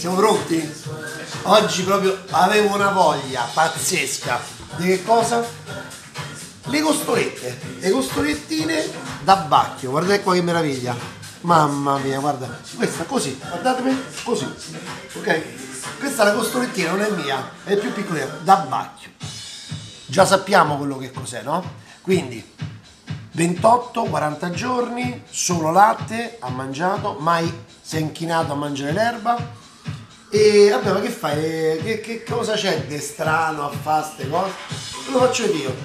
Siamo pronti? Oggi proprio avevo una voglia pazzesca. Di che cosa? Le costolette. Le costolettine da Bacchio. Guardate qua che meraviglia. Mamma mia, guarda. Questa così, guardatemi, così. Ok? Questa è la costolettina, non è mia, è più piccolina, da Bacchio. Già sappiamo quello che cos'è, no? Quindi 28-40 giorni, solo latte, ha mangiato, mai si è inchinato a mangiare l'erba. E vabbè, ma che fai? Che cosa c'è di strano a fare queste cose? Lo faccio io.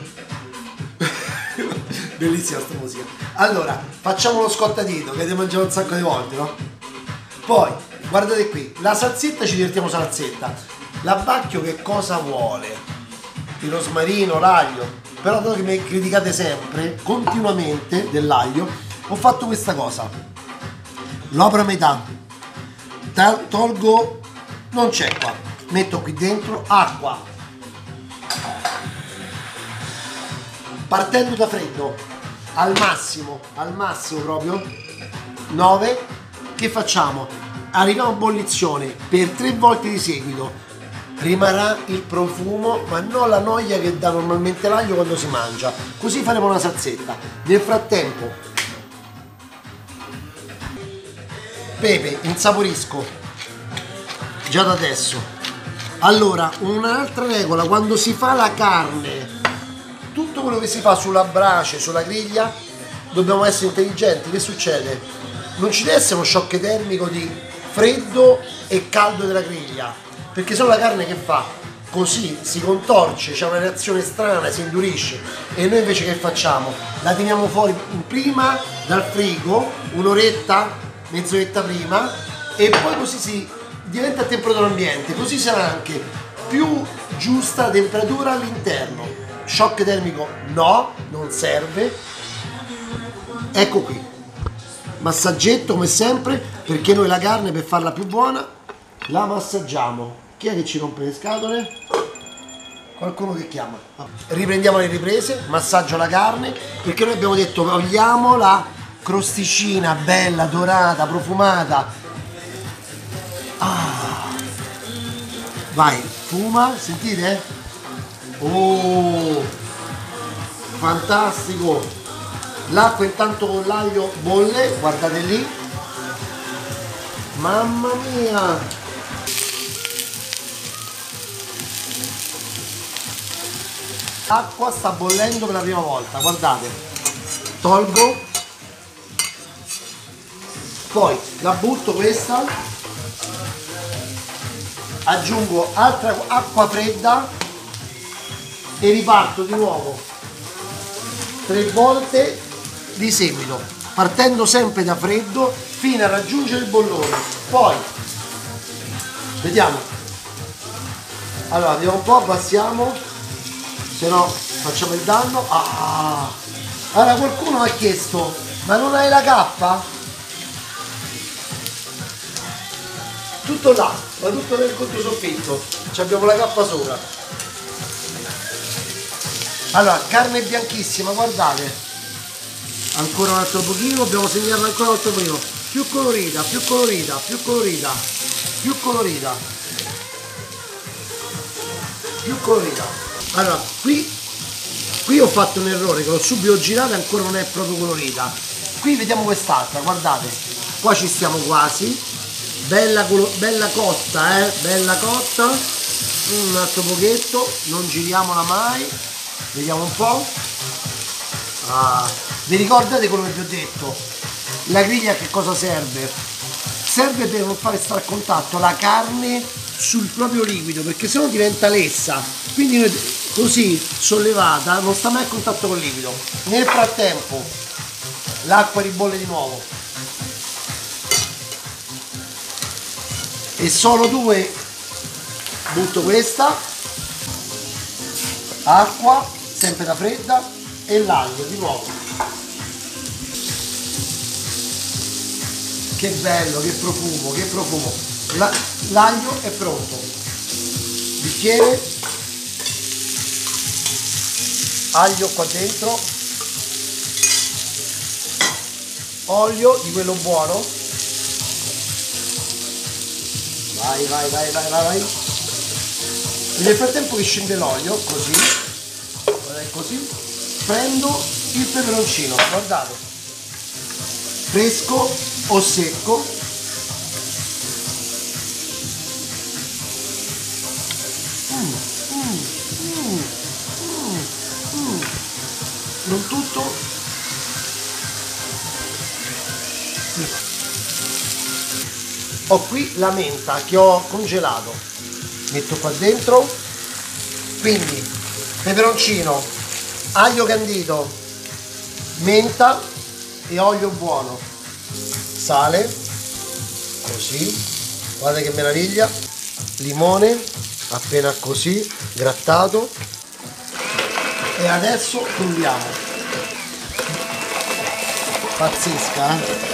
Bellissima sta musica. Allora, facciamo lo scottatito che avete mangiato un sacco di volte, no? Poi, guardate qui, la salsetta, ci divertiamo salsetta. L'abbacchio che cosa vuole? Il rosmarino, l'aglio. Però dato che mi criticate sempre, continuamente, dell'aglio, ho fatto questa cosa. Lo apro a metà, tolgo, non c'è qua, metto qui dentro acqua, partendo da freddo, al massimo proprio, 9, che facciamo? Arriviamo a ebollizione per 3 volte di seguito. Rimarrà il profumo, ma non la noia che dà normalmente l'aglio quando si mangia. Così faremo una salsetta. Nel frattempo, pepe, insaporisco già da adesso. Allora, un'altra regola: quando si fa la carne, tutto quello che si fa sulla brace, sulla griglia, dobbiamo essere intelligenti. Che succede? Non ci deve essere uno shock termico di freddo e caldo della griglia, perché sennò la carne che fa? Così si contorce, c'è una reazione strana, si indurisce. E noi invece che facciamo? La teniamo fuori prima dal frigo, un'oretta, mezz'oretta prima, e poi così si diventa a temperatura ambiente, così sarà anche più giusta la temperatura all'interno. Shock termico no, non serve. Ecco qui, massaggetto come sempre, perché noi la carne, per farla più buona, la massaggiamo. Chi è che ci rompe le scatole? Qualcuno che chiama. Riprendiamo le riprese, massaggio la carne, perché noi abbiamo detto vogliamo la crosticina bella, dorata, profumata. Ah. Vai, fuma, sentite? Oh, fantastico. L'acqua intanto con l'aglio bolle, guardate lì. Mamma mia. L'acqua sta bollendo per la prima volta, guardate. Tolgo, poi la butto questa, aggiungo altra acqua fredda e riparto di nuovo 3 volte di seguito, partendo sempre da freddo fino a raggiungere il bollore. Poi vediamo. Allora, vediamo un po', abbassiamo, se no facciamo il danno. Ah. Allora, qualcuno mi ha chiesto: ma non hai la cappa? Tutto là, ma tutto nel controsoffitto, ci abbiamo la cappa sopra. Allora, carne bianchissima, guardate, ancora un altro pochino, dobbiamo segnarla ancora un altro pochino, più colorita, più colorita, più colorita, più colorita, più colorita. Allora, qui ho fatto un errore, che l'ho subito girata e ancora non è proprio colorita. Qui vediamo quest'altra, guardate, qua ci stiamo quasi, bella cotta, bella cotta, un altro pochetto, non giriamola mai, vediamo un po'. Ah, vi ricordate quello che vi ho detto? La griglia che cosa serve? Serve per non fare stare a contatto la carne sul proprio liquido, perché sennò diventa lessa, quindi noi così sollevata non sta mai a contatto col liquido. Nel frattempo l'acqua ribolle di nuovo e solo 2, butto questa acqua sempre da fredda e l'aglio di nuovo. Che bello, che profumo, che profumo. L'aglio è pronto. Bicchiere, aglio qua dentro, olio di quello buono, Vai, vai, vai, vai, vai, vai. E nel frattempo che scende l'olio, così, guardate così, prendo il peperoncino, guardate, fresco o secco. Non tutto. Ho qui la menta che ho congelato, metto qua dentro, quindi peperoncino, aglio candito, menta e olio buono, sale, così, guardate che meraviglia, limone, appena così, grattato, e adesso frulliamo. Pazzesca,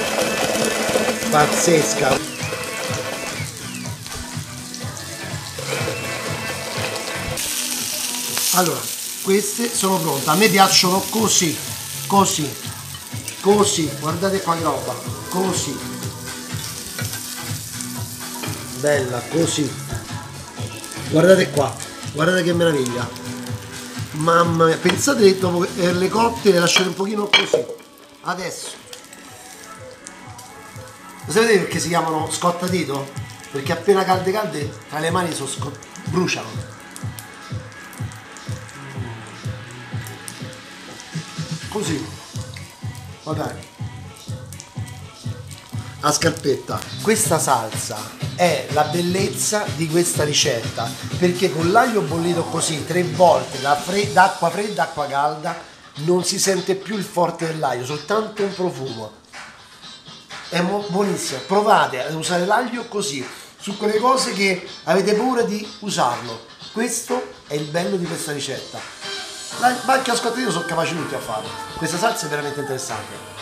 pazzesca. Allora, queste sono pronte, a me piacciono così, così, così, guardate qua che roba, così, bella, così, guardate qua, guardate che meraviglia, mamma mia, pensate che dopo le cotte le lasciate un pochino così, adesso, lo sapete perché si chiamano scottatito? Perché appena calde tra le mani bruciano. Così, va bene, a scarpetta. Questa salsa è la bellezza di questa ricetta, perché con l'aglio bollito così 3 volte d'acqua fredda, acqua calda, non si sente più il forte dell'aglio, soltanto un profumo. È buonissimo, provate ad usare l'aglio così, su quelle cose che avete paura di usarlo. Questo è il bello di questa ricetta. Ma anche a scottino sono capaci tutti a farlo. Questa salsa è veramente interessante.